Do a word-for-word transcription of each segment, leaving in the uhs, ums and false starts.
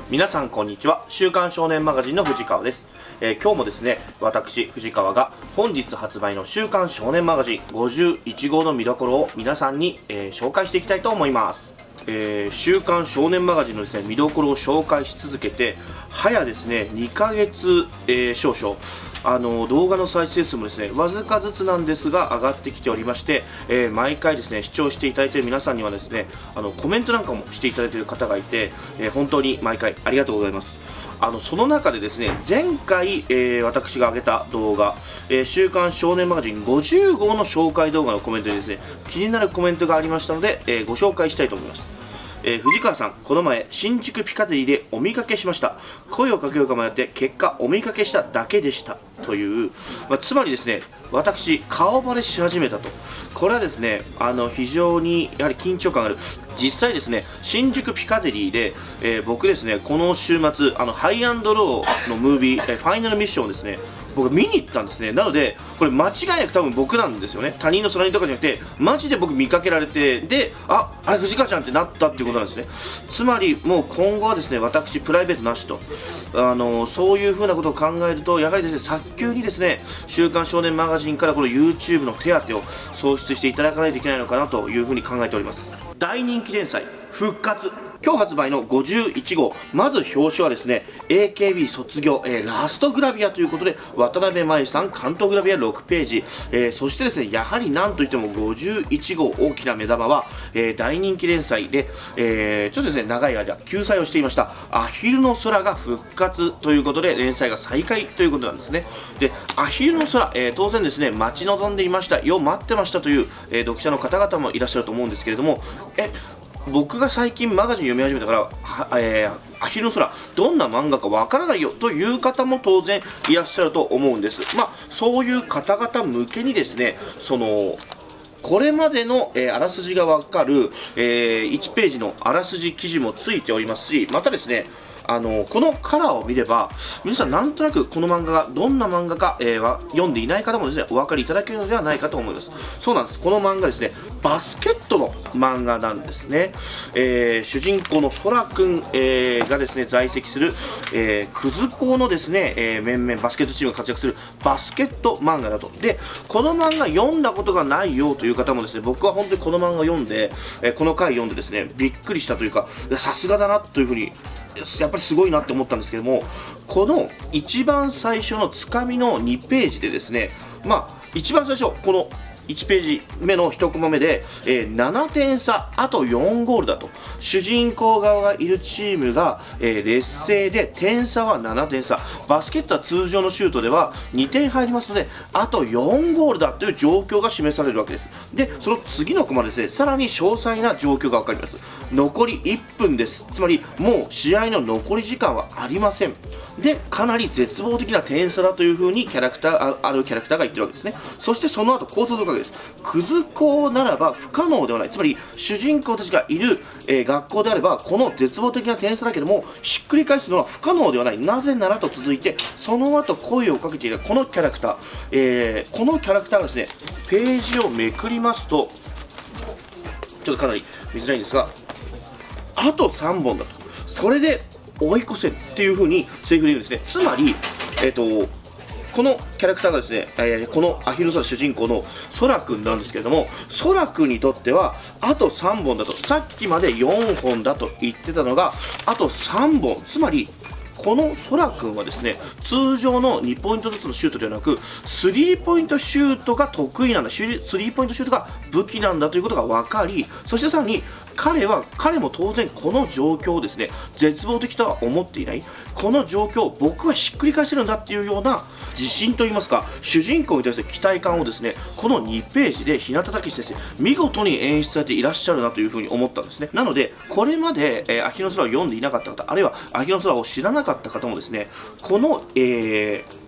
皆さんこんにちは。週刊少年マガジンの藤川です。えー、今日もですね、私藤川が本日発売の週刊少年マガジンごじゅういちごうの見どころを皆さんに、えー、紹介していきたいと思います。えー、週刊少年マガジンのですね、見どころを紹介し続けて早ですねにかげつ、えー、少々あの動画の再生数もですねわずかずつなんですが上がってきておりまして、えー、毎回ですね視聴していただいている皆さんにはですねあのコメントなんかもしていただいている方がいて、えー、本当に毎回ありがとうございます。あのその中でですね前回、えー、私が上げた動画、えー、週刊少年マガジンごじゅうごうの紹介動画のコメントにですね気になるコメントがありましたので、えー、ご紹介したいと思います。えー、藤川さん、この前新宿ピカデリーでお見かけしました。声をかけようか迷って結果お見かけしただけでしたという、まあ、つまりですね私顔バレし始めたと。これはですねあの非常にやはり緊張感がある。実際ですね新宿ピカデリーで、えー、僕ですねこの週末あのハイアンドローのムービー、えー、ファイナルミッションをですね僕見に行ったんですね。なのでこれ間違いなく多分僕なんですよね。他人の空人とかじゃなくてマジで僕見かけられて、でああれ藤川ちゃんってなったっていうことなんですね。つまりもう今後はですね私プライベートなしと、あのそういうふうなことを考えるとやはりですね早急にですね週刊少年マガジンからこの YouTube の手当を創出していただかないといけないのかなというふうに考えております。大人気連載復活、今日発売のごじゅういちごう、まず表紙はですね エーケービー 卒業、えー、ラストグラビアということで渡辺真由さん関東グラビアろくページ、えー、そしてですねやはりなんといってもごじゅういちごう大きな目玉は、えー、大人気連載で、えー、ちょっとですね長い間休載をしていましたアヒルの空が復活ということで連載が再開ということなんですね。でアヒルの空、えー、当然ですね待ち望んでいましたよ、待ってましたという、えー、読者の方々もいらっしゃると思うんですけれども、え僕が最近マガジン読み始めたからは、えー、アヒルの空どんな漫画かわからないよという方も当然いらっしゃると思うんです。まあそういう方々向けにですねそのこれまでの、えー、あらすじがわかる、えー、いちページのあらすじ記事もついておりますし、またですねあのこのカラーを見れば皆さんなんとなくこの漫画がどんな漫画か、えー、は読んでいない方もですねお分かりいただけるのではないかと思います。そうなんです、この漫画ですねバスケットの漫画なんですね。えー、主人公のそらくん、えー、がですね在籍する、えー、くず校のですね、えー、面々バスケットチームが活躍するバスケット漫画だと。でこの漫画読んだことがないよという方もですね僕は本当にこの漫画読んで、えー、この回読んでですねびっくりしたというかさすがだなというふうにやっぱりすごいなって思ったんですけども、この一番最初のつかみのにページでですねまあ一番最初このいちページ目のいちコマ目で、えー、ななてんさあとよんゴールだと。主人公側がいるチームが、えー、劣勢で点差はななてんさ、バスケットは通常のシュートではにてん入りますのであとよんゴールだという状況が示されるわけです。でその次のコマですねさらに詳細な状況が分かります。残りいっぷんです。つまりもう試合の残り時間はありません。でかなり絶望的な点差だというふうにキャラクター あ, あるキャラクターが言ってるわけですね。そしてその後こう続くわけです。クズ校ならば不可能ではない、つまり主人公たちがいる、えー、学校であればこの絶望的な点差だけどもひっくり返すのは不可能ではない、なぜならと続いてその後声をかけているこのキャラクター、えー、このキャラクターがですねページをめくりますとちょっとかなり見づらいんですがあとさんぼんだと、それで追い越せっていう風にセリフで言うんですね。つまり、えっと、このキャラクターがですね、えー、このアヒルの空主人公のそらくんなんですけれども、そらくんにとってはあとさんぼんだと、さっきまでよんほんだと言ってたのがあとさんぼん、つまりこのそらくんはですね通常のにポイントずつのシュートではなくスリーポイントシュートが得意なんだ、スリーポイントシュートが武器なんだということが分かり、そしてさらに彼は彼も当然この状況をですね絶望的とは思っていない、この状況を僕はひっくり返せるんだっていうような自信といいますか主人公に対する期待感をですねこのにページで日向武先生見事に演出されていらっしゃるなというふうに思ったんですね。なのでこれまで、えー、アヒルの空を読んでいなかった方、あるいはアヒルの空を知らなかった方もですねこの、えー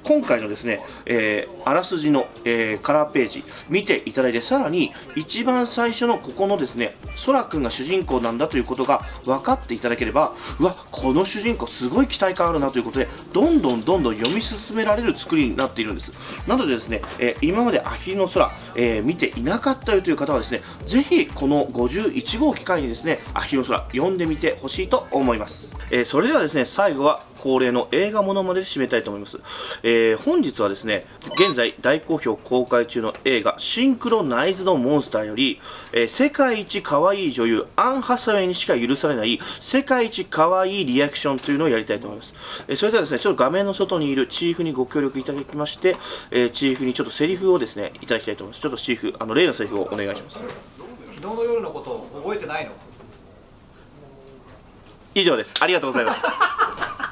今回のですね、えー、あらすじの、えー、カラーページ見ていただいて、さらに一番最初のここのですね、そらくんが主人公なんだということが分かっていただければ、うわ、この主人公すごい期待感あるなということで、どんどんどんどん読み進められる作りになっているんです。なのでですね、えー、今までアヒルの空、えー、見ていなかったよという方はですね、ぜひこのごじゅういちごうを機会にですね、アヒルの空読んでみてほしいと思います。えー、それではですね、最後は恒例の映画ものまねで締めたいと思います。えー、本日はですね、現在大好評公開中の映画シンクロナイズドモンスターより、えー、世界一可愛い女優アン・ハサウェイにしか許されない世界一可愛いリアクションというのをやりたいと思います。えー、それではですね、ちょっと画面の外にいるチーフにご協力いただきまして、えー、チーフにちょっとセリフをですねいただきたいと思います。ちょっとチーフ、あの例のセリフをお願いします。 昨日の夜のことを覚えてないの？ 以上です。ありがとうございました。